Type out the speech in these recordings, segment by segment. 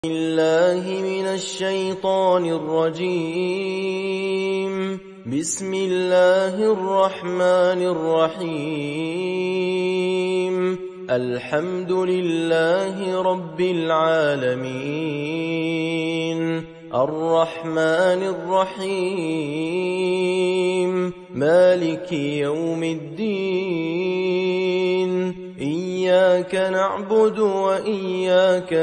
الله من الشيطان الرجيم. بسم الله الرحمن الرحيم. الحمد لله رب العالمين، الرحمن الرحيم، مالك يوم الدين. إياك نعبد وإياك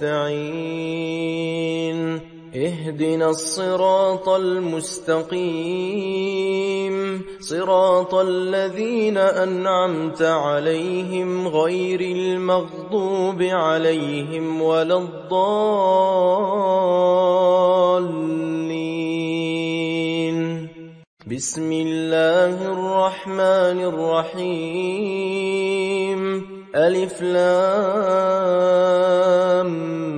نستعين. اهدنا الصراط المستقيم، صراط الذين أنعمت عليهم غير المغضوب عليهم ولا الضالين. بسم الله الرحمن الرحيم. ألف لام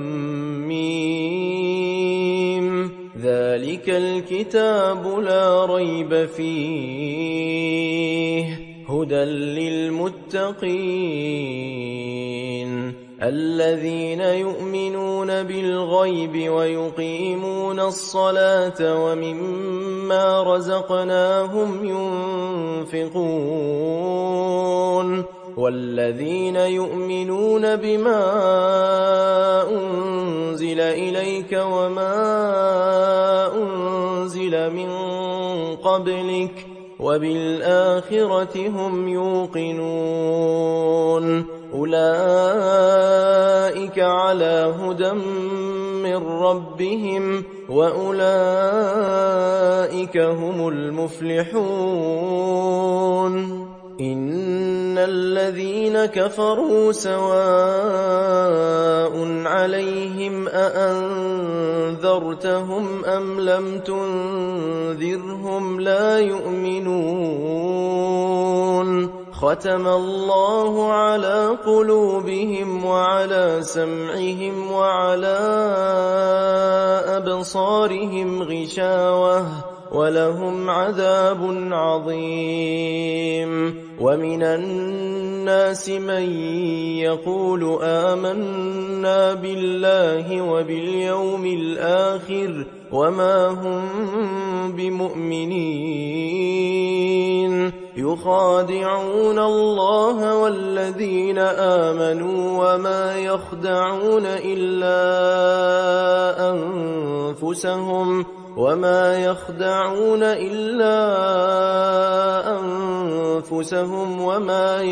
ميم. ذلك الكتاب لا ريب فيه، هدى للمتقين الذين يؤمنون بالغيب ويقيمون الصلاة ومما رزقناهم ينفقون، والذين يؤمنون بما أنزل إليك وما أنزل من قبلك وبالآخرة هم يوقنون. أولئك على هدى من ربهم وأولئك هم المفلحون. إن الذين كفروا سواء عليهم أأنذرتهم أم لم تنذرهم لا يؤمنون. ختم الله على قلوبهم وعلى سمعهم وعلى أبصارهم غشاوة ولهم عذاب عظيم. ومن الناس من يقول آمنا بالله وباليوم الآخر وما هم بمؤمنين، يخادعون الله والذين آمنوا وما يخدعون إلا أنفسهم وما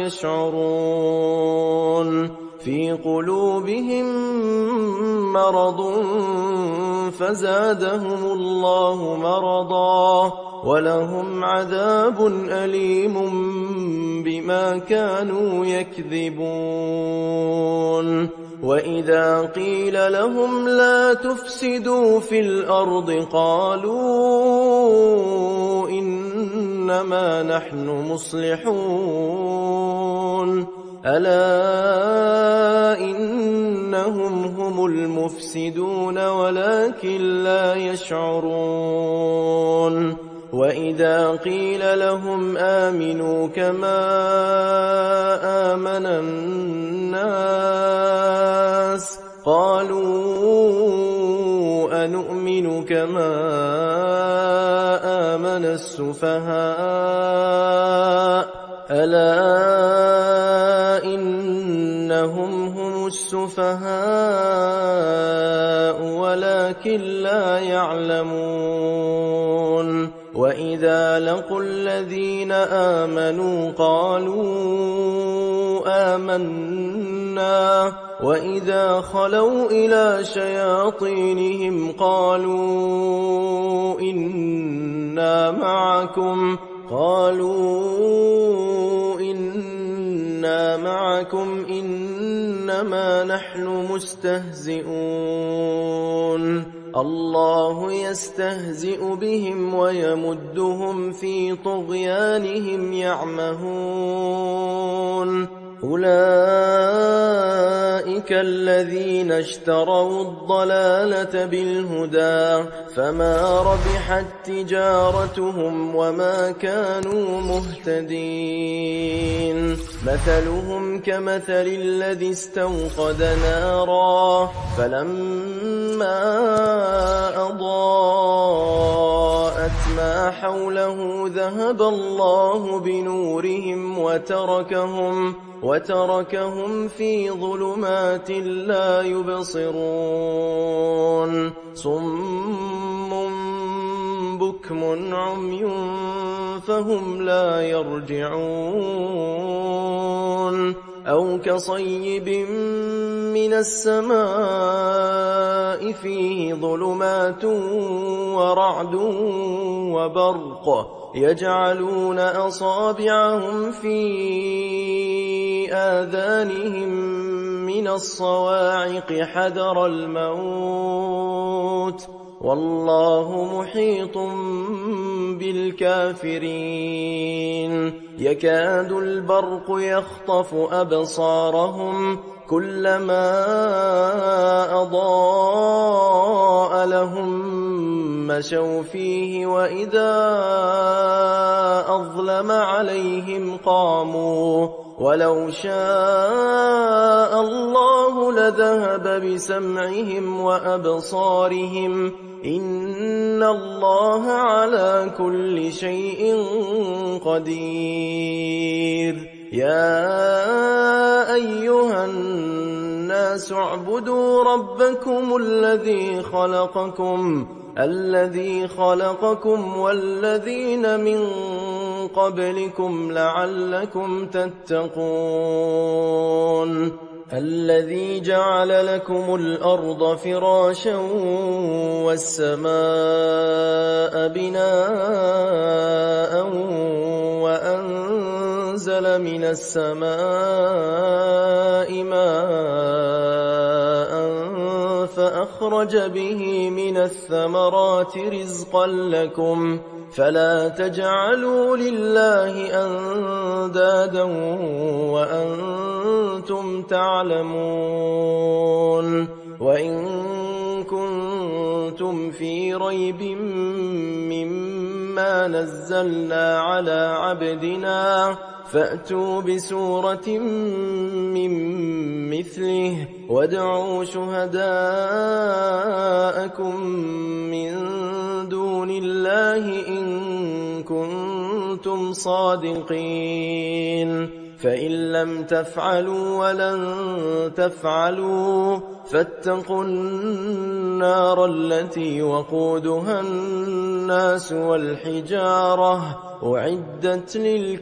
يشعرون. في قلوبهم مرض فزادهم الله مرضا ولهم عذاب أليم بما كانوا يكذبون. وإذا قيل لهم لا تفسدوا في الأرض قالوا إنما نحن مصلحون. ألا إنهم هم المفسدون ولكن لا يشعرون. وإذا قيل لهم آمنوا كما آمن الناس قالوا أنؤمن كما آمن السفهاء. ألا إنهم هم السفهاء ولكن لا يعلمون. وإذا لقوا الذين آمنوا قالوا آمنا وإذا خلوا إلى شياطينهم قالوا إنا معكم إنما نحن مستهزئون. الله يستهزئ بهم ويمدهم في طغيانهم يعمهون. أولئك الذين اشتروا الضلالة بالهدى فما ربحت تجارتهم وما كانوا مهتدين مثلهم كمثل الذي استوقد نارا فلما أضاءت ما حوله ذهب الله بنورهم وتركهم في ظلمات لا يبصرون صم بكم عمي فهم لا يرجعون أو كصيب من السماء فيه ظلمات ورعد وبرق يجعلون أصابعهم في آذانهم من الصواعق حذر الموت والله محيط بالكافرين يكاد البرق يخطف أبصارهم كلما أضاء لهم مشوا فيه وإذا أظلم عليهم قاموا ولو شاء الله لذهب بسمعهم وأبصارهم إن الله على كل شيء قدير يا أيها الناس اعبدوا ربكم الذي خلقكم والذين من قبلكم لعلكم تتقون الذي جعل لكم الأرض فراشا والسماء بناء وأنزل من السماء ماء فأخرج به من الثمرات رزقا لكم فلا تجعلوا لله أندادا وأنتم تعلمون وإن كنتم في ريب مما نزلنا على عبدنا فأتوا بسورة من مثله وادعوا شهداءكم من دون الله إن كنتم صادقين فإن لم تفعلوا ولن تفعلوا فاتقوا النار التي وقودها الناس والحجارة أعدت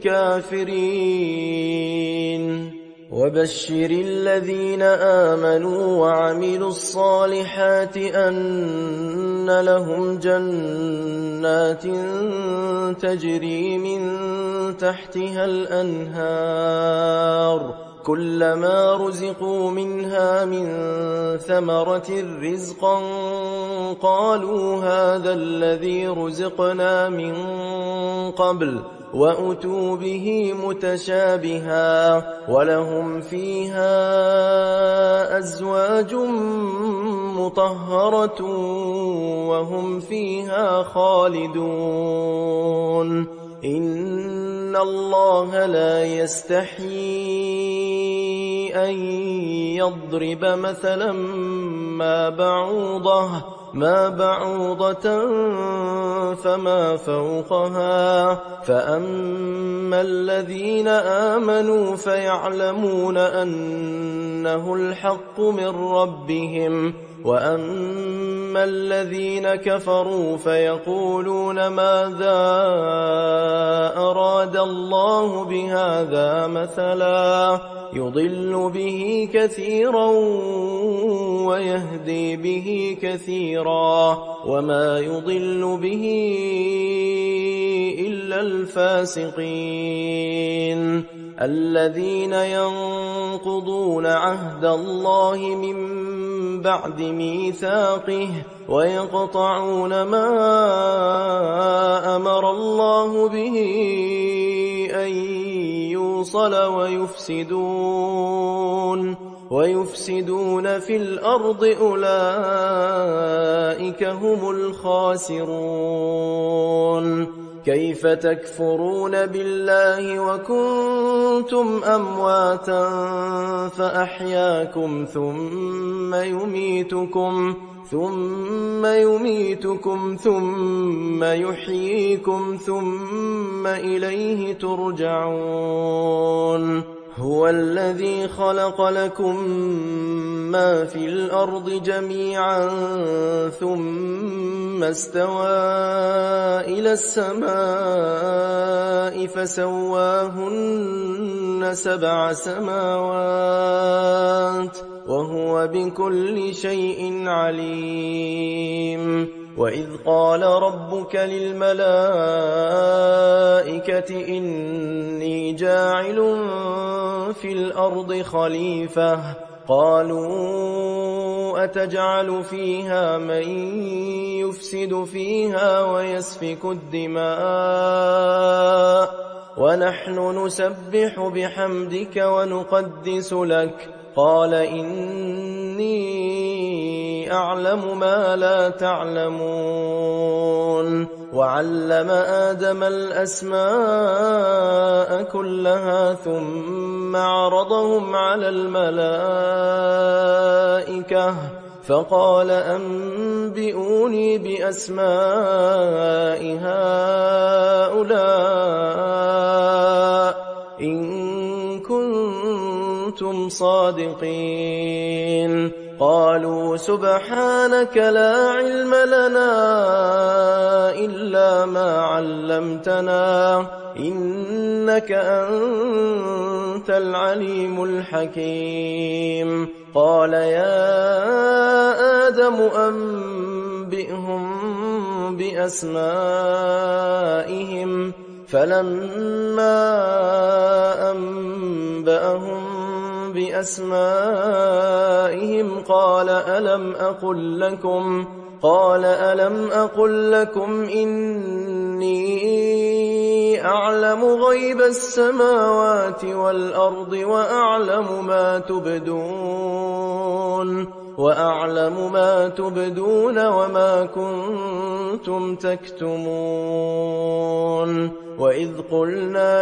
للكافرين وبشر الذين آمنوا وعملوا الصالحات أن لهم جنات تجري من تحتها الأنهار كلما رزقوا منها من ثمرة رزقا قالوا هذا الذي رزقنا من قبل وأتوا به متشابها ولهم فيها أزواج مطهرة وهم فيها خالدون إن الله لا يستحيي أن يضرب مثلا ما بعوضة فما فوقها فأما الذين آمنوا فيعلمون أنه الحق من ربهم وأما الذين كفروا فيقولون ماذا أراد الله بهذا مثلا يضل به كثيرا ويهدي به كثيرا وما يضل به إلا الفاسقين الذين ينقضون عهد الله من بعد ميثاقه ويقطعون ما أمر الله به أن يوصل ويفسدون في الأرض أولئك هم الخاسرون. كيف تكفرون بالله وكنتم أمواتا فأحياكم ثم يميتكم ثم يحييكم ثم إليه ترجعون. هو الذي خلق لكم ما في الأرض جميعا ثم استوى إلى السماء فسواهن 7 سماوات وهو بكل شيء عليم. وإذ قال ربك للملائكة إني جاعل في الأرض خليفة قالوا أتجعل فيها من يفسد فيها ويسفك الدماء ونحن نسبح بحمدك ونقدس لك قال إني أعلم ما لا تعلمون. وعلم آدم الأسماء كلها ثم عرضهم على الملائكة فقال أنبئوني بأسماء هؤلاء إن كنتم صادقين. قالوا سبحانك لا علم لنا إلا ما علمتنا إنك أنت العليم الحكيم. قال يا آدم أنبئهم بأسمائهم فلما أنبأهم بأسمائهم قال ألم أقل لكم إني أعلم غيب السماوات والأرض وأعلم ما تبدون وما كنتم تكتمون. وإذ قلنا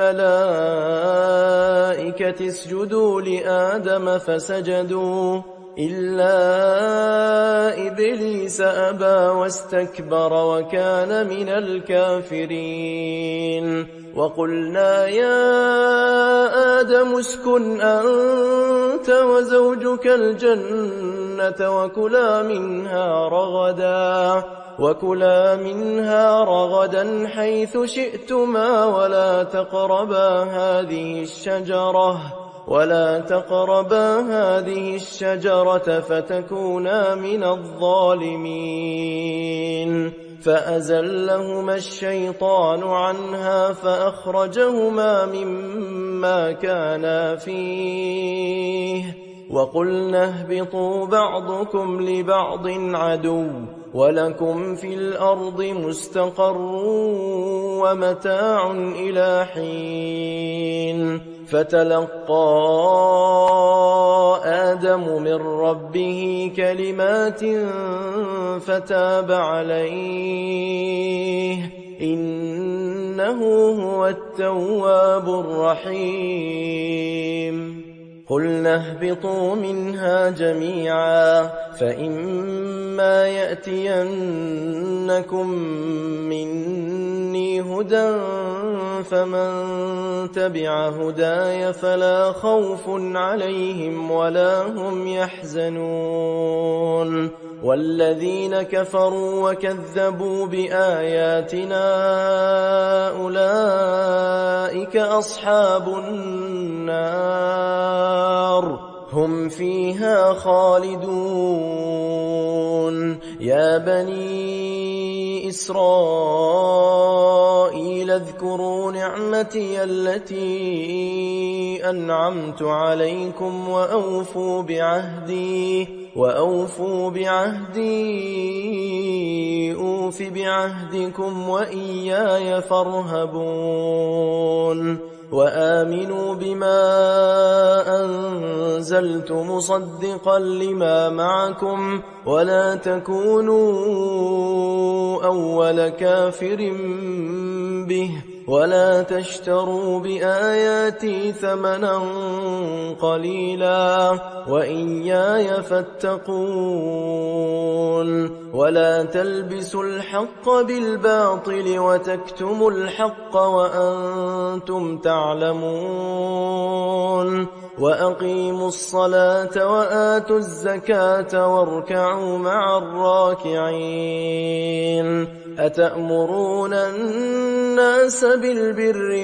للملائكة اسجدوا لآدم فسجدوا إلا إبليس أبى واستكبر وكان من الكافرين. وقلنا يا آدم اسكن أنت وزوجك الجنة وكلا منها رغدا حيث شئتما ولا تقربا هذه الشجرة فتكونا من الظالمين. فأزلهما الشيطان عنها فأخرجهما مما كانا فيه وقلنا اهبطوا بعضكم لبعض عدو ولكم في الأرض مستقر ومتاع إلى حين. فتلقى آدم من ربه كلمات فتاب عليه إنه هو التواب الرحيم. قلنا اهبطوا منها جميعا فإما يأتينكم مني هدى فمن تبع هداي فلا خوف عليهم ولا هم يحزنون. والذين كفروا وكذبوا بآياتنا أولئك أصحاب النار هم فيها خالدون. يا بني إسرائيل اذكروا نعمتي التي أنعمت عليكم وأوفوا بعهدي أوف بعهدكم وإياي فارهبون. وآمنوا بما أنزلت مصدقا لما معكم ولا تكونوا أول كافر به ولا تشتروا بآياتي ثمنا قليلا وإياي فاتقون ولا تلبسوا الحق بالباطل وتكتموا الحق وأنتم تعلمون وأقيموا الصلاة وآتوا الزكاة واركعوا مع الراكعين أتأمرون الناس بالبر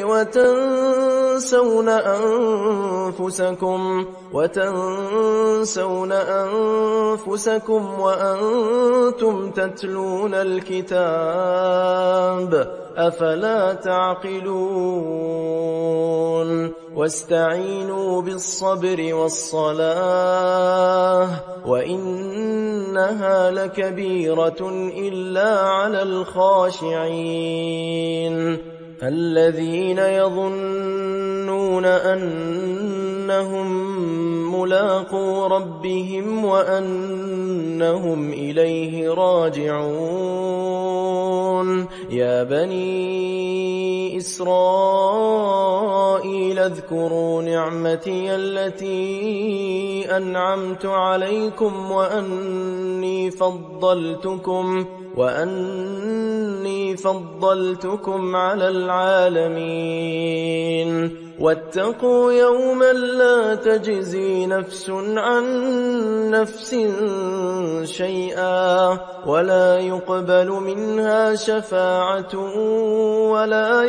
وتنسون أنفسكم وأنتم تتلون الكتاب أفلا تعقلون واستعينوا بالصبر والصلاة وإنها لكبيرة إلا على الخاشعين الذين يظنون أنهم ملاقو ربهم وأنهم إليه راجعون يا بني إسرائيل اذكروا نعمتي التي أنعمت عليكم وأني فضلتكم على العالمين واتقوا يوما لا تجزي نفس عن نفس شيئا ولا يقبل منها شفاعة ولا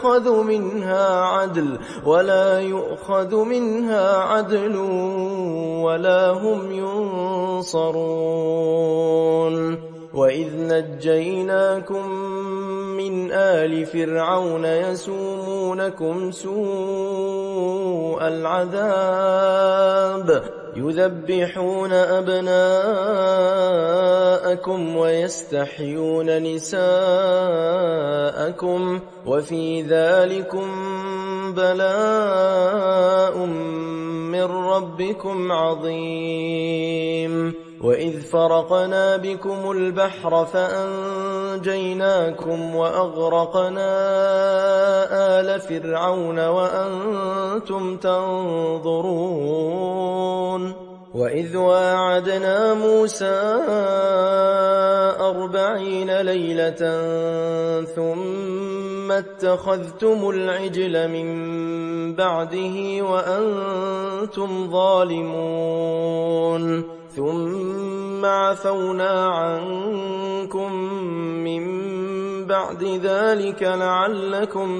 يؤخذ منها عدل ولا هم ينصرون وإذ نجيناكم من آل فرعون يسومونكم سوء العذاب يذبحون أبناءكم ويستحيون نساءكم وفي ذلكم بلاء من ربكم عظيم وإذ فرقنا بكم البحر فأنجيناكم وأغرقنا آل فرعون وأنتم تنظرون وإذ واعدنا موسى 40 ليلة ثم اتخذتم العجل من بعده وأنتم ظالمون ثم عفونا عنكم من بعد ذلك لعلكم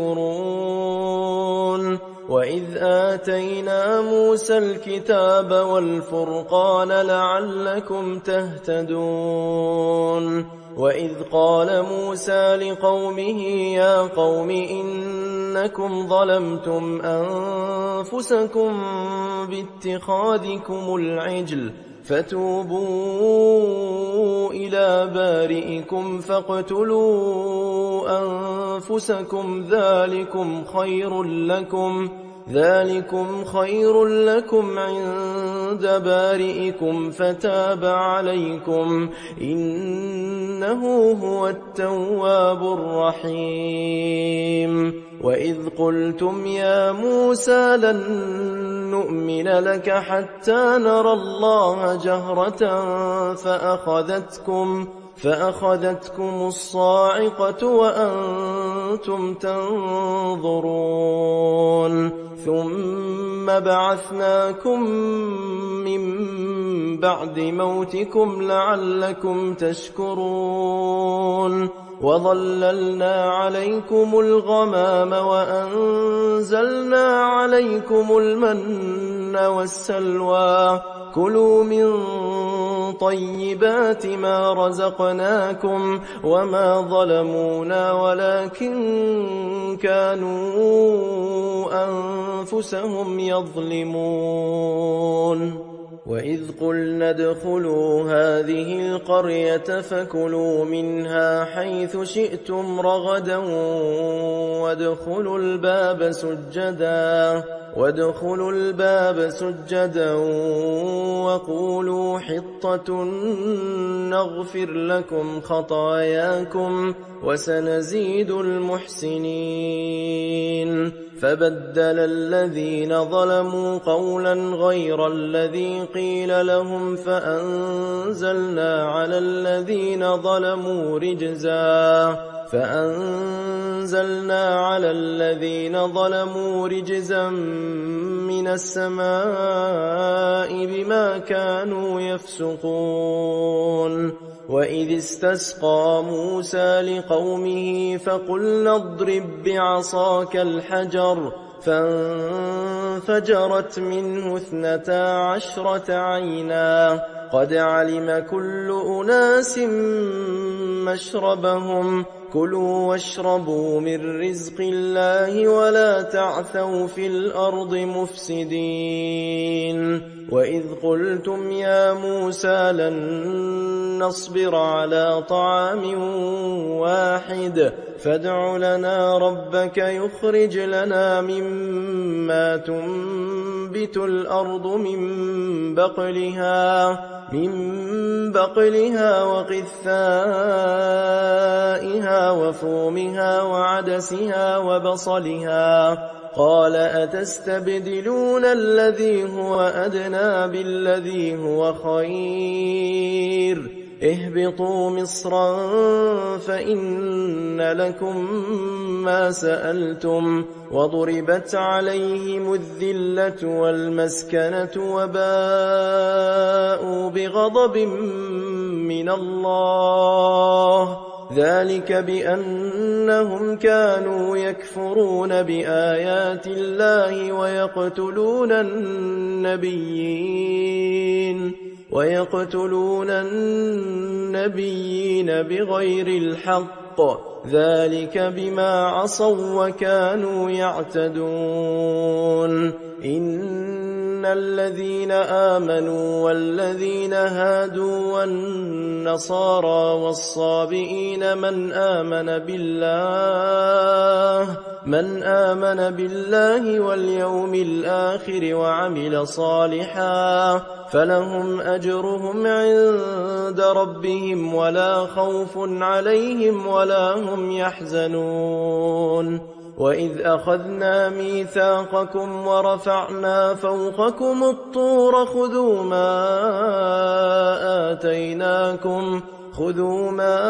تشكرون وإذ آتينا موسى الكتاب والفرقان لعلكم تهتدون وإذ قال موسى لقومه يا قوم إنكم ظلمتم أنفسكم باتخاذكم العجل فتوبوا إلى بارئكم فاقتلوا أنفسكم ذلكم خير لكم عند بارئكم فتاب عليكم إنه هو التواب الرحيم وإذ قلتم يا موسى لن نؤمن لك حتى نرى الله جهرة فأخذتكم الصاعقة وأنتم تنظرون ثم بعثناكم من بعد موتكم لعلكم تشكرون وظللنا عليكم الغمام وأنزلنا عليكم المن والسلوى كلوا من طيبات ما رزقناكم وما ظلمونا ولكن كانوا أنفسهم يظلمون وإذ قلنا ادخلوا هذه القرية فكلوا منها حيث شئتم رغدا وادخلوا الباب سجدا وقولوا حطة نغفر لكم خطاياكم وسنزيد المحسنين. فبدل الذين ظلموا قولا غير الذي قيل لهم فأنزلنا على الذين ظلموا رجزا من السماء بما كانوا يفسقون. وإذ استسقى موسى لقومه فقلنا اضرب بعصاك الحجر فانفجرت منه 12 عينا قد علم كل أناس مشربهم كلوا واشربوا من رزق الله ولا تعثوا في الأرض مفسدين. وإذ قلتم يا موسى لن نصبر على طعام واحد فادع لنا ربك يخرج لنا مما تنبت الأرض من بقلها وقثائها وفومها وعدسها وبصلها قال أتستبدلون الذي هو أدنى بالذي هو خير اهبطوا مصرا فإن لكم ما سألتم وضربت عليهم الذلة والمسكنة وباءوا بغضب من الله ذلك بأنهم كانوا يكفرون بآيات الله ويقتلون النبيين بغير الحق ذلك بما عصوا وكانوا يعتدون. إن الذين آمنوا والذين هادوا والنصارى والصابئين من آمن بالله واليوم الآخر وعمل صالحا فلهم أجرهم عند ربهم ولا خوف عليهم ولا هم يحزنون. وإذ أخذنا ميثاقكم ورفعنا فوقكم الطور خذوا ما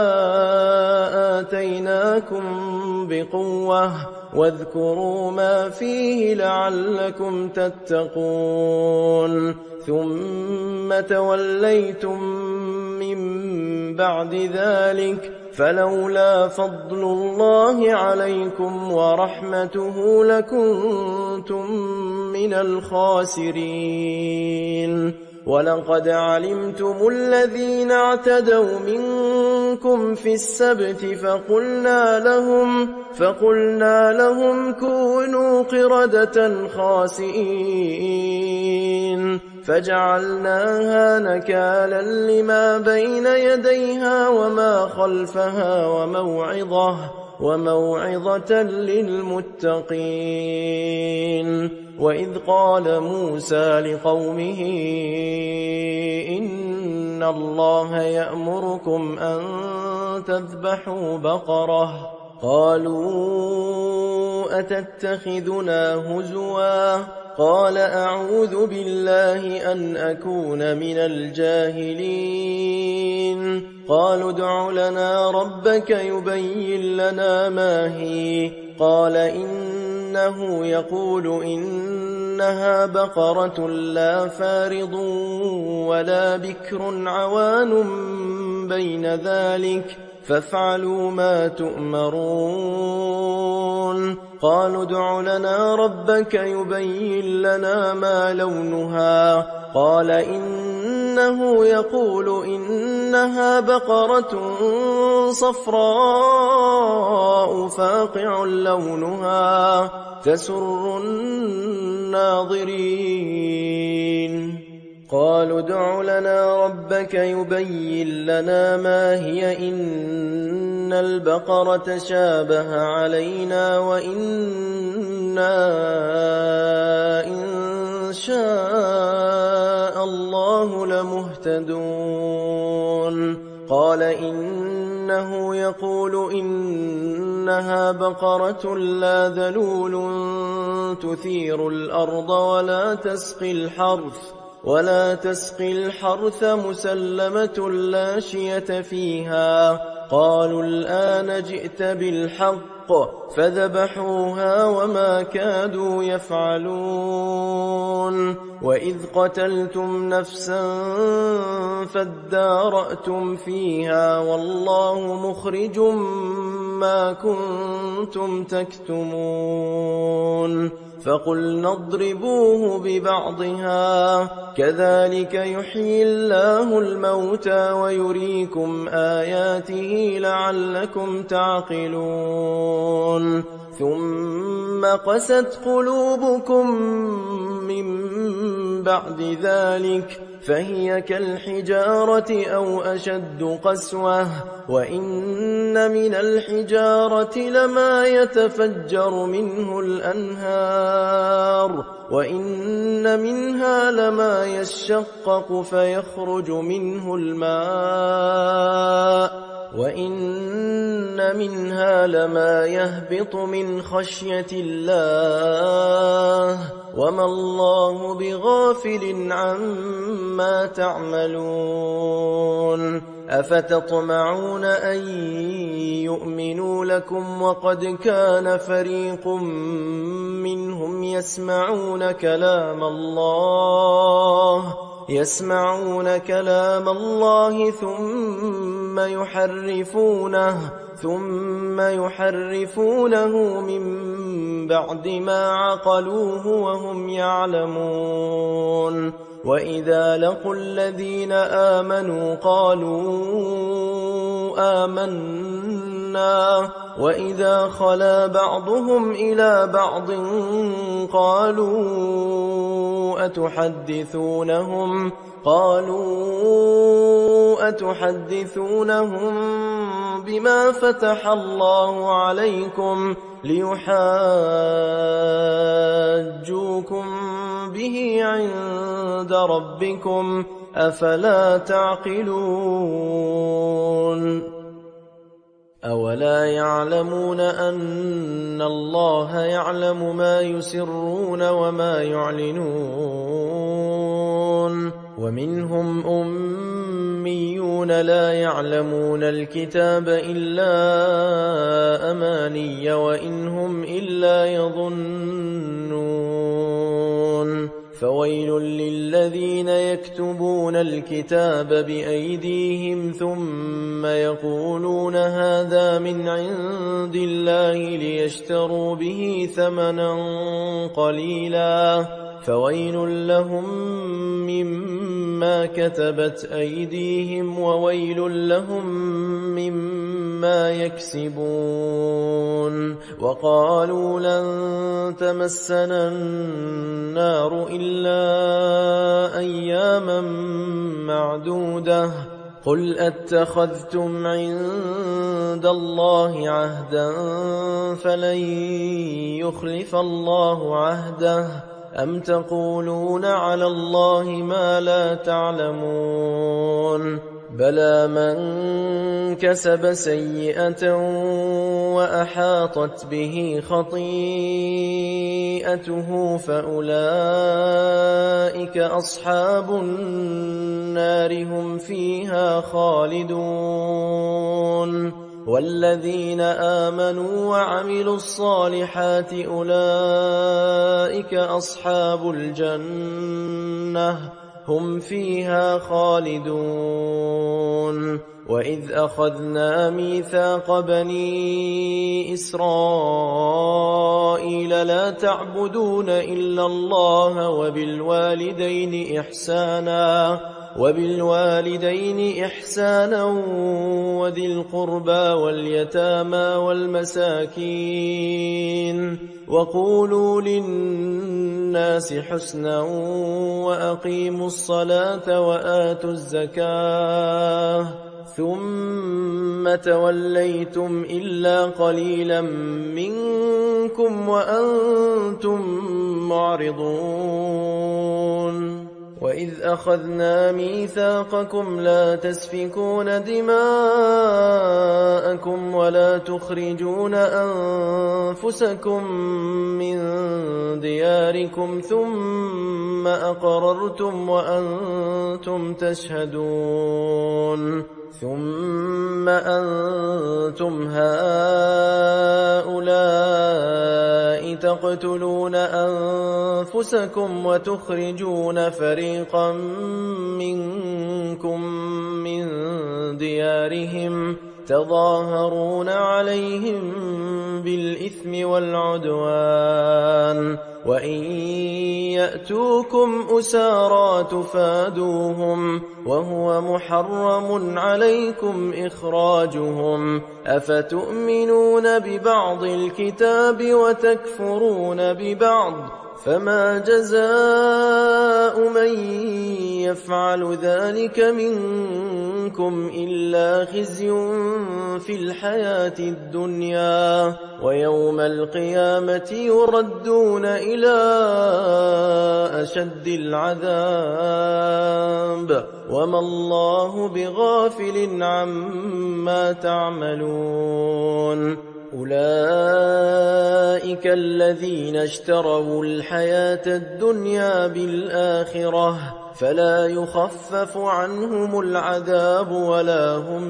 آتيناكم بقوة واذكروا ما فيه لعلكم تتقون ثم توليتم من بعد ذلك فلولا فضل الله عليكم ورحمته لكنتم من الخاسرين. ولقد علمتم الذين اعتدوا منكم في السبت فقلنا لهم كونوا قردة خاسئين فجعلناها نكالا لما بين يديها وما خلفها وموعظة للمتقين. وإذ قال موسى لقومه إن الله يأمركم أن تذبحوا بقرة قالوا أتتخذنا هزوا قال أعوذ بالله أن أكون من الجاهلين. قالوا ادع لنا ربك يبين لنا ما هي قال إنه يقول إنها بقرة لا فارض ولا بكر عوان بين ذلك فافعلوا ما تؤمرون. قالوا ادع لنا ربك يبين لنا ما لونها قال إنه يقول إنها بقرة صفراء فاقع لونها تسر الناظرين. قالوا ادع لنا ربك يبين لنا ما هي إن البقرة تشابه علينا وإنا إن شاء الله لمهتدون قال إنه يقول إنها بقرة لا ذلول تثير الأرض ولا تسقي الحرث مسلمة لا شية فيها قالوا الآن جئت بالحق فذبحوها وما كادوا يفعلون وإذ قتلتم نفسا فادارأتم فيها والله مخرج ما كنتم تكتمون فقلنا اضربوه ببعضها كذلك يحيي الله الموتى ويريكم آياته لعلكم تعقلون ثم قست قلوبكم من بعد ذلك فهي كالحجارة أو أشد قسوة وإن من الحجارة لما يتفجر منه الأنهار وإن منها لما يشقق فيخرج منه الماء وإن منها لما يهبط من خشية الله وما الله بغافل عما تعملون أفتطمعون أن يؤمنوا لكم وقد كان فريق منهم يسمعون كلام الله ثم يحرفونه من بعد ما عقلوه وهم يعلمون وإذا لقوا الذين آمنوا قالوا آمنا وإذا خلا بعضهم إلى بعض قالوا أتحدثونهم بما فتح الله عليكم ليحاجوكم به عند ربكم أفلا تعقلون أولا يعلمون أن الله يعلم ما يسرون وما يعلنون ومنهم أميون لا يعلمون الكتاب إلا أماني وإنهم إلا يظنون فويل للذين يكتبون الكتاب بأيديهم ثم يقولون هذا من عند الله ليشتروا به ثمنا قليلا فويل لهم مما كتبت أيديهم وويل لهم مما يكسبون وقالوا لن تمسنا النار إلا أياما معدودة قل أتخذتم عند الله عهدا فلن يخلف الله عهده أم تقولون على الله ما لا تعلمون بلى من كسب سيئة وأحاطت به خطيئته فأولئك أصحاب النار هم فيها خالدون والذين آمنوا وعملوا الصالحات أولئك أصحاب الجنة هم فيها خالدون وإذ أخذنا ميثاق بني إسرائيل لا تعبدون إلا الله وبالوالدين إحسانا وبالوالدين إحسانا وذي القربى واليتامى والمساكين وقولوا للناس حسنا وأقيموا الصلاة وآتوا الزكاة ثم توليتم إلا قليلا منكم وأنتم معرضون وإذ أخذنا ميثاقكم لا تسفكون دماءكم ولا تخرجون أنفسكم من دياركم ثم أقررتم وأنتم تشهدون ثم أنتم هؤلاء تقتلون أنفسكم وتخرجون فريقا منكم من ديارهم تظاهرون عليهم بالإثم والعدوان وإن يأتوكم أسارى تفادوهم وهو محرم عليكم إخراجهم أفتؤمنون ببعض الكتاب وتكفرون ببعض فما جزاء من يفعل ذلك منكم إلا خزي في الحياة الدنيا ويوم القيامة يردون إلى أشد العذاب وما الله بغافل عما تعملون أولئك الذين اشتروا الحياة الدنيا بالآخرة فلا يخفف عنهم العذاب ولا هم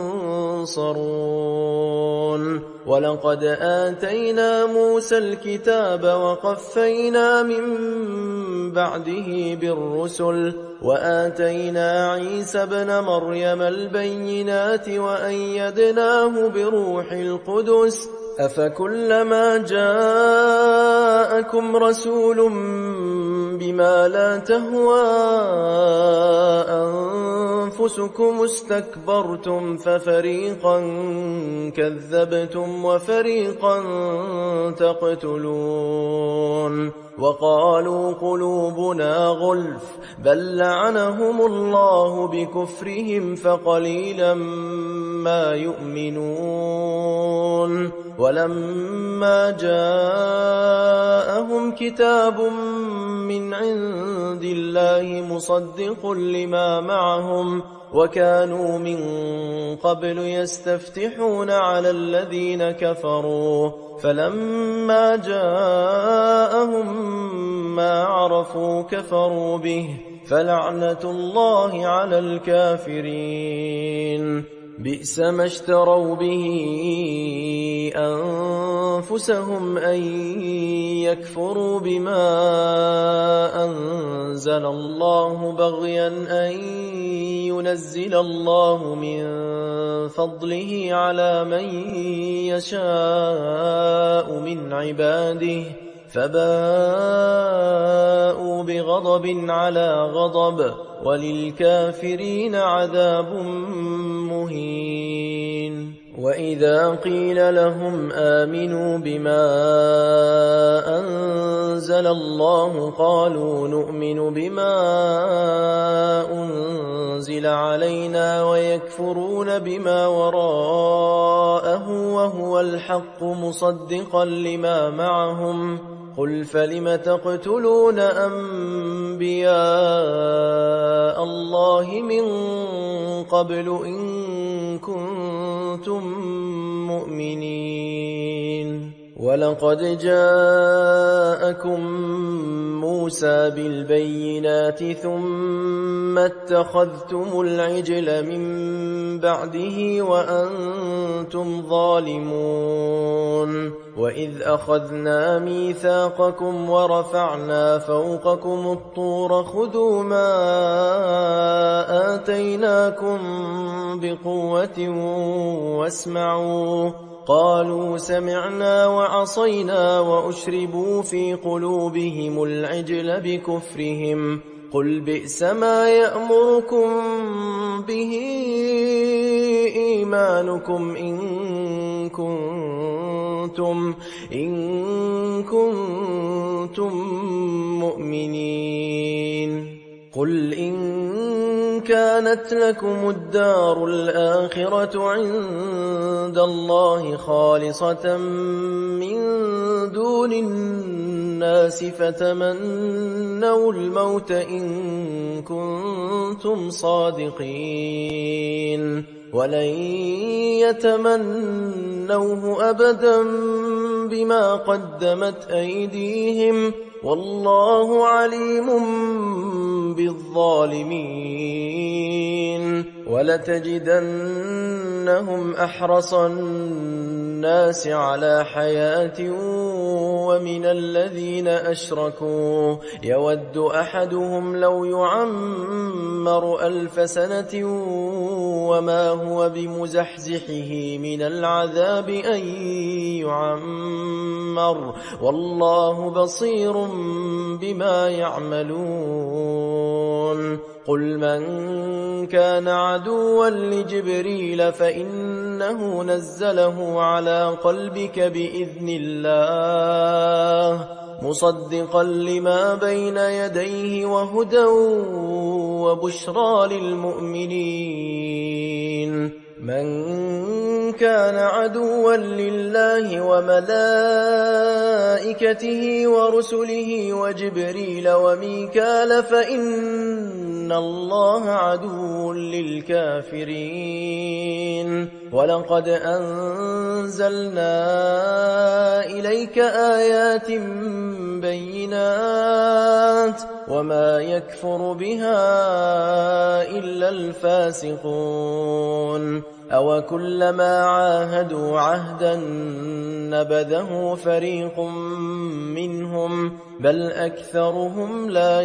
ينصرون ولقد آتينا موسى الكتاب وقفينا من بعده بالرسل وآتينا عيسى ابن مريم البينات وأيدناه بروح القدس أفكلما جاءكم رسول بما لا تهوى أنفسكم استكبرتم ففريقا كذبتم وفريقا تقتلون وقالوا قلوبنا غلف بل لعنهم الله بكفرهم فقليلا ما يؤمنون ولما جاءهم كتاب من عند الله مصدق لما معهم وكانوا من قبل يستفتحون على الذين كفروا فلما جاءهم ما عرفوا كفروا به فلعنة الله على الكافرين بئس ما اشتروا به أنفسهم أن يكفروا بما أنزل الله بغيا أن ينزل الله من فضله على من يشاء من عباده فباءوا بغضب على غضب وللكافرين عذاب مهين وإذا قيل لهم آمنوا بما أنزل الله قالوا نؤمن بما أنزل علينا ويكفرون بما وراءه وهو الحق مصدقا لما معهم قل فلم تقتلون أنبياء الله من قبل إن كنتم مؤمنين ولقد جاءكم موسى بالبينات ثم اتخذتم العجل من بعده وأنتم ظالمون وإذ أخذنا ميثاقكم ورفعنا فوقكم الطور خذوا ما آتيناكم بقوة واسمعوا قالوا سمعنا وعصينا وأشربوا في قلوبهم العجل بكفرهم قل بئس ما يأمركم به إيمانكم إن كنتم مؤمنين. قل إن كانت لكم الدار الآخرة عند الله خالصة من دون الناس فتمنوا الموت إن كنتم صادقين، ولن يتمنوه أبدا بما قدمت أيديهم والله عليم بالظالمين. ولتجدنهم أحرص الناس على حياة ومن الذين أشركوا يود أحدهم لو يعمر 1000 سنة وما هو بمزحزحه من العذاب أن يعمر والله بصير بما يعملون. قل من كان عدوا لجبريل فإنه نزله على قلبك بإذن الله مصدقا لما بين يديه وهدى وبشرى للمؤمنين. من كان عدوا لله وملائكته ورسله وجبريل وميكال فإن الله عدو للكافرين. ولقد أنزلنا إليك آيات بينات وما يكفر بها إلا الفاسقون. أوكلما عاهدوا عهدا نبذه فريق منهم بل أكثرهم لا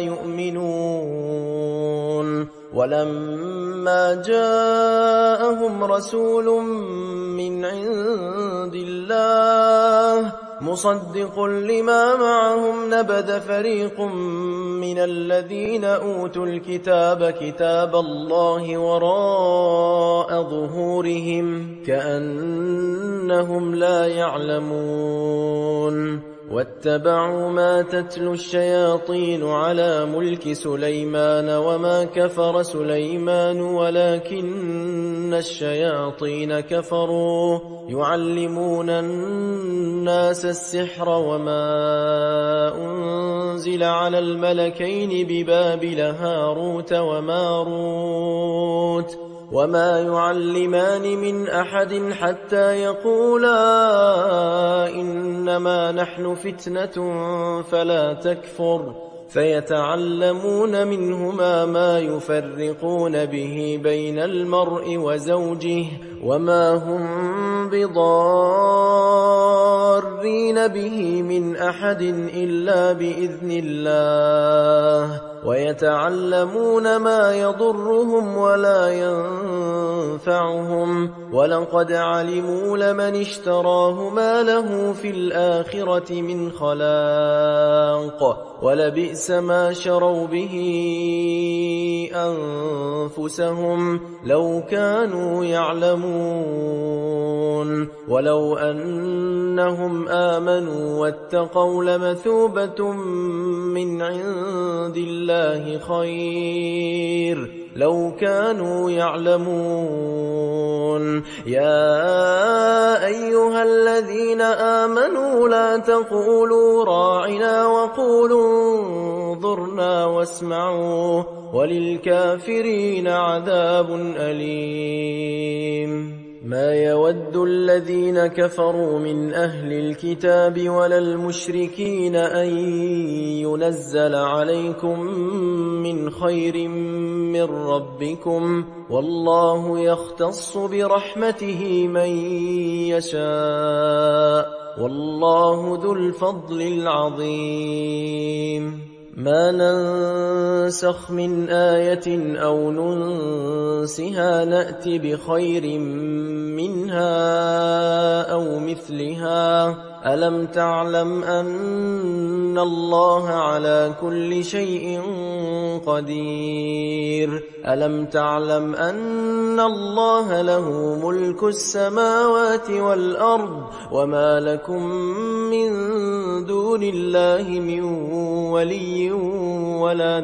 يؤمنون. ولما جاءهم رسول من عند الله مصدق لما معهم نبذ فريق من الذين أوتوا الكتاب كتاب الله وراء ظهورهم كأنهم لا يعلمون. واتبعوا ما تتلو الشياطين على ملك سليمان وما كفر سليمان ولكن الشياطين كفروا يعلمون الناس السحر وما أنزل على الملكين ببابل هاروت وماروت وما يعلمان من أحد حتى يقولا إنما نحن فتنة فلا تكفر فيتعلمون منهما ما يفرقون به بين المرء وزوجه وما هم بضارين به من أحد إلا بإذن الله ويتعلمون ما يضرهم ولا ينفعهم ولقد علموا لمن اشتراه ما له في الآخرة من خلاق ولبئس ما شروا به أنفسهم لو كانوا يعلمون. ولو أنهم آمنوا واتقوا لمثوبة من عند الله خير لو كانوا يعلمون. يا أيها الذين آمنوا لا تقولوا راعنا وقولوا انظرنا واسمعوا وللكافرين عذاب أليم. ما يود الذين كفروا من أهل الكتاب ولا المشركين أن ينزل عليكم من خير من ربكم والله يختص برحمته من يشاء والله ذو الفضل العظيم. ما ننسخ من آية أو ننسها نأت بخير منها أو مثلها ألم تعلم أن الله على كل شيء قدير ألم تعلم أن الله له ملك السماوات والأرض وما لكم من دون الله من ولي ولا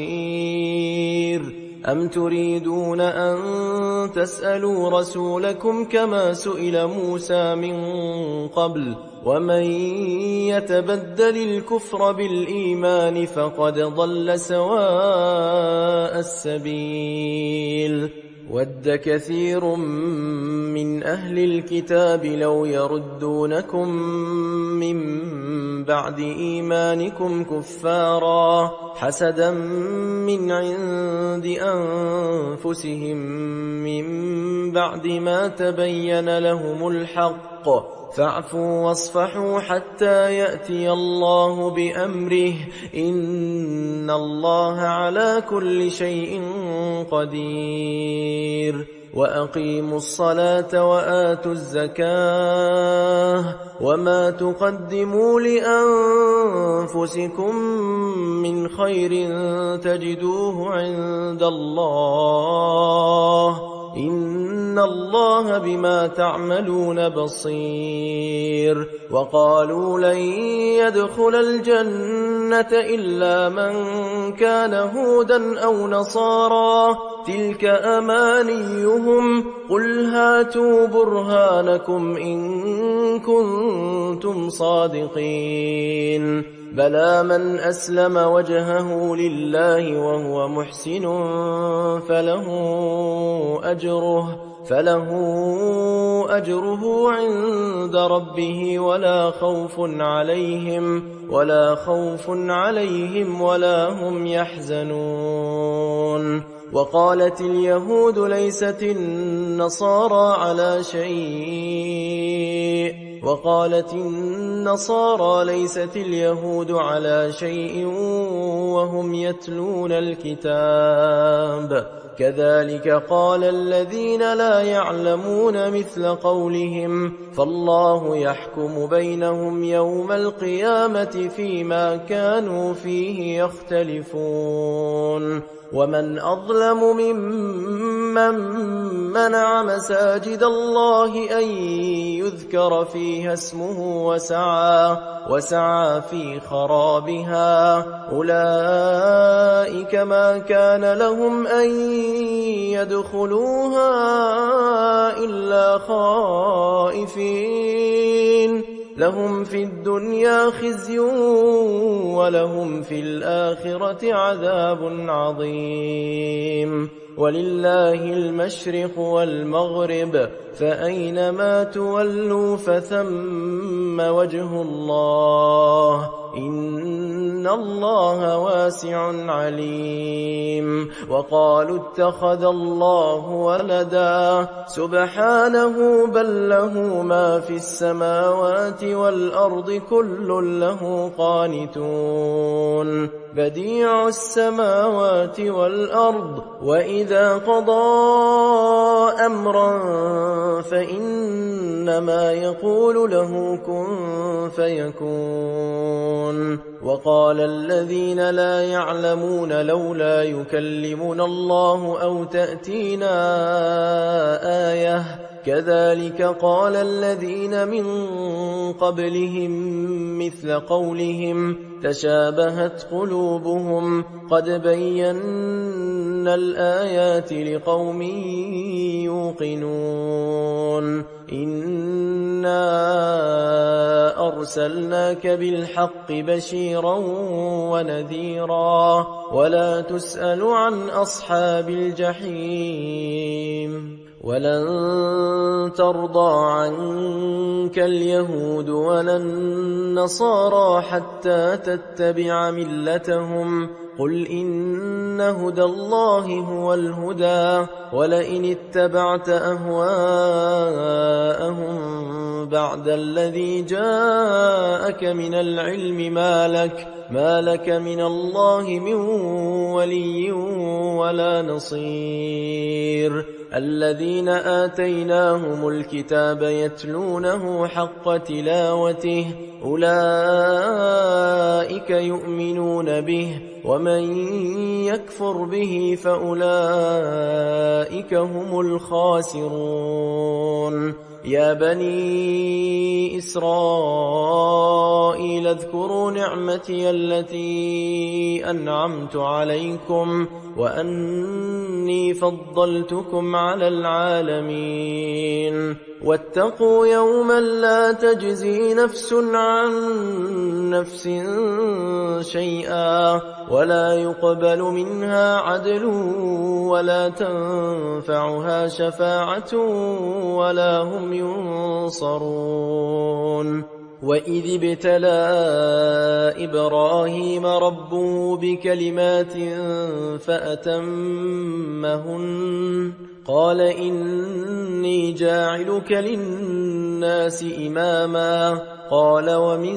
نصير أم تريدون أن تسألوا رسولكم كما سئل موسى من قبل ومن يتبدل الكفر بالإيمان فقد ضل سواء السبيل ود كثير من أهل الكتاب لو يردونكم من بعد إيمانكم كفارا حسدا من عند أنفسهم من بعد ما تبين لهم الحق فاعفوا واصفحوا حتى يأتي الله بأمره إن الله على كل شيء قدير وأقيموا الصلاة وآتوا الزكاة وما تقدموا لأنفسكم من خير تجدوه عند الله إن الله بما تعملون بصير وقالوا لن يدخل الجنة إلا من كان هودا أو نصارى تلك أمانيهم قل هاتوا برهانكم إن كنتم صادقين بلى من أسلم وجهه لله وهو محسن فله أجره عند ربه ولا خوف عليهم ولا هم يحزنون وقالت اليهود ليست النصارى على شيء وهم يتلون الكتاب كذلك قال الذين لا يعلمون مثل قولهم فالله يحكم بينهم يوم القيامة فيما كانوا فيه يختلفون ومن أظلم ممن منع مساجد الله أن يذكر فيها اسمه وسعى في خرابها أولئك ما كان لهم أن يدخلوها إلا خائفين لهم في الدنيا خزي ولهم في الآخرة عذاب عظيم ولله المشرق والمغرب فأينما تولوا فثم وجه الله إن الله واسع عليم وقالوا اتخذ الله ولدا سبحانه بل له ما في السماوات والأرض كل له قانتون بديع السماوات والأرض وإذا قضى أمرا فإنما يقول له كن فيكون وقال الذين لا يعلمون لولا يكلمنا الله أو تأتينا آية كذلك قال الذين من قبلهم مثل قولهم تشابهت قلوبهم قد بينا الآيات لقوم يوقنون إنا أرسلناك بالحق بشيرا ونذيرا ولا تسأل عن أصحاب الجحيم ولن ترضى عنك اليهود ولا النصارى حتى تتبع ملتهم قل إن هدى الله هو الهدى ولئن اتبعت أهواءهم بعد الذي جاءك من العلم ما لك من الله من ولي ولا نصير الذين آتيناهم الكتاب يتلونه حق تلاوته أولئك يؤمنون به ومن يكفر به فأولئك هم الخاسرون يا بني إسرائيل اذكروا نعمتي التي أنعمت عليكم وأني فضلتكم على العالمين واتقوا يوما لا تجزي نفس عن نفس شيئا ولا يقبل منها عدل ولا تنفعها شفاعة ولا هم ينصرون وإذ ابتلى إبراهيم ربه بكلمات فأتمهن قال إني جاعلك للناس إماما قال ومن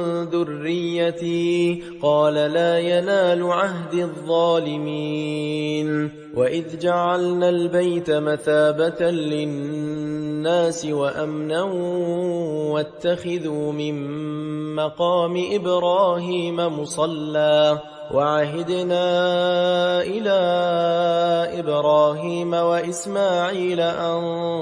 ذريتي قال لا ينال عهد الظالمين وإذ جعلنا البيت مثابة للناس وأمنا واتخذوا من مقام إبراهيم مصلى وعهدنا إلى إبراهيم وإسماعيل أن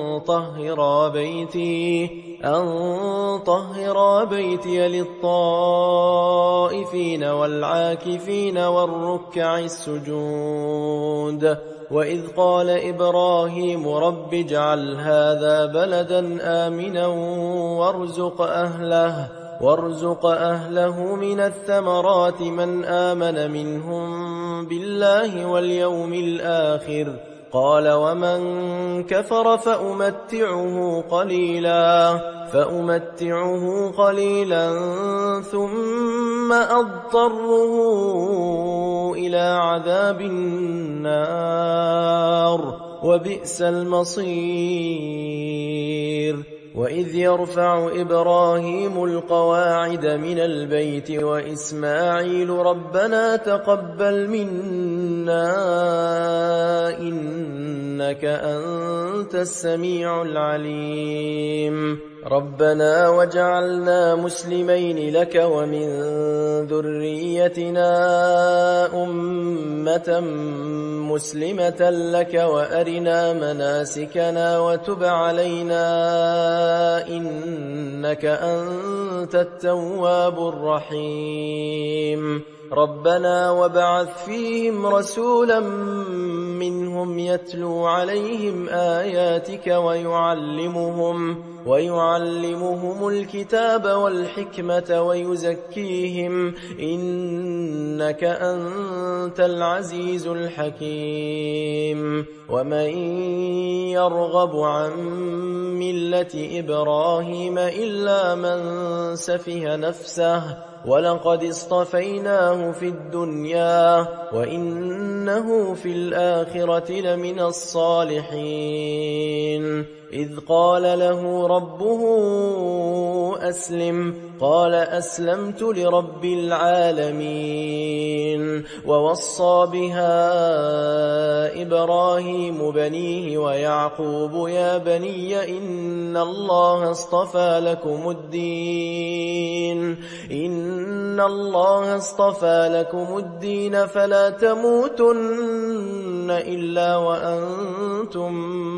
طهرا بيتي للطائفين والعاكفين والركع السجود وإذ قال إبراهيم رب اجعل هذا بلدا آمنا وارزق أهله من الثمرات من آمن منهم بالله واليوم الآخر قال ومن كفر فأمتعه قليلا ثم أضطره إلى عذاب النار وبئس المصير وإذ يرفع إبراهيم القواعد من البيت وإسماعيل ربنا تقبل منا إنك أنت السميع العليم ربنا وجعلنا مسلمين لك ومن ذريتنا أمة مسلمة لك وأرنا مناسكنا وتب علينا إنك أنت التواب الرحيم ربنا وابعث فيهم رسولا منهم يتلو عليهم آياتك ويعلمهم الكتاب والحكمة ويزكيهم إنك أنت العزيز الحكيم ومن يرغب عن ملة إبراهيم إلا من سفه نفسه ولقد اصطفيناه في الدنيا وإنه في الآخرة لمن الصالحين إذ قال له ربه أسلم قال أسلمت لرب العالمين ووصى بها إبراهيم بنيه ويعقوب يا بني إن الله اصطفى لكم الدين فلا تموتن إلا وأنتم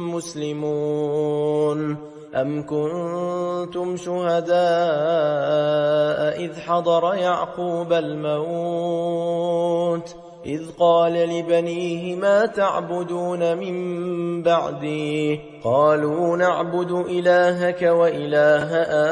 مسلمون أم كنتم شهداء إذ حضر يعقوب الموت إذ قال لبنيه ما تعبدون من بعدي قالوا نعبد إلهك وإله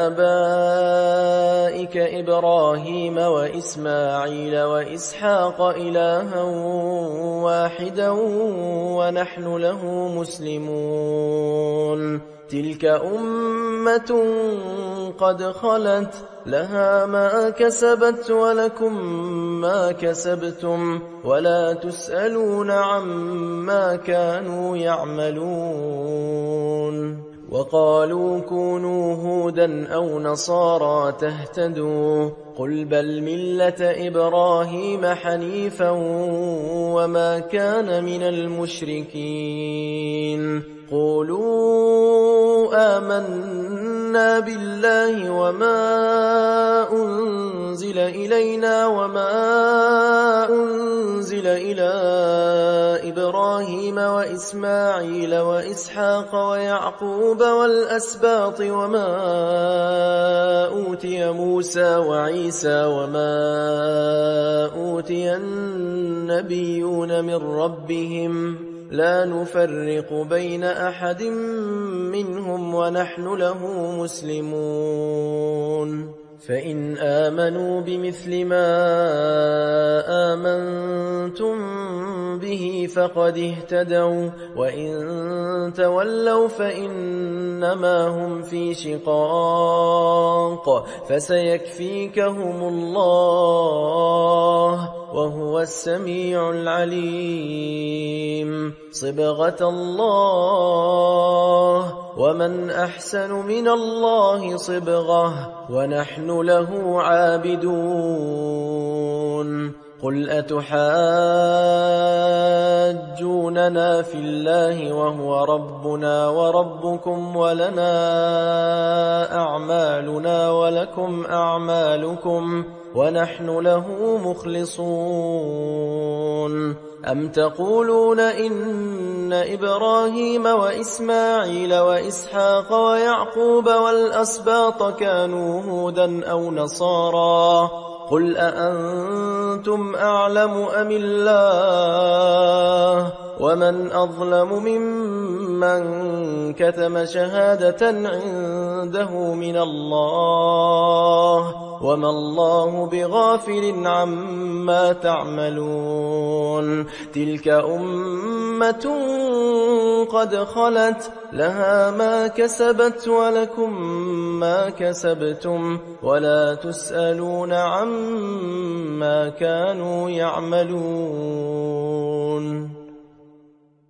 آبائك إبراهيم وإسماعيل وإسحاق إلها واحدا ونحن له مسلمون تلك أمة قد خلت لها ما كسبت ولكم ما كسبتم ولا تسألون عما كانوا يعملون وقالوا كونوا هودا أو نصارى تهتدوا قل بل ملة إبراهيم حنيفا وما كان من المشركين قولوا آمنا بالله وما أنزل إلينا وما أنزل إلى إبراهيم وإسماعيل وإسحاق ويعقوب والأسباط وما أوتي موسى وعيسى وما أوتي النبيون من ربهم لا نفرق بين أحد منهم ونحن له مسلمون فإن آمنوا بمثل ما آمنتم به فقد اهتدوا وإن تولوا فإنما هم في شقاق فسيكفيكهم الله وهو السميع العليم صبغة الله ومن أحسن من الله صبغة ونحن له عابدون قل أتحاجوننا في الله وهو ربنا وربكم ولنا أعمالنا ولكم أعمالكم ونحن له مخلصون أم تقولون إن إبراهيم وإسماعيل وإسحاق ويعقوب والأسباط كانوا هودا أو نصارى قل أأنتم أعلم أم الله ومن أظلم ممن كتم شهادة عنده من الله وما الله بغافل عما تعملون تلك أمة قد خلت لها ما كسبت ولكم ما كسبتم ولا تسألون عما كانوا يعملون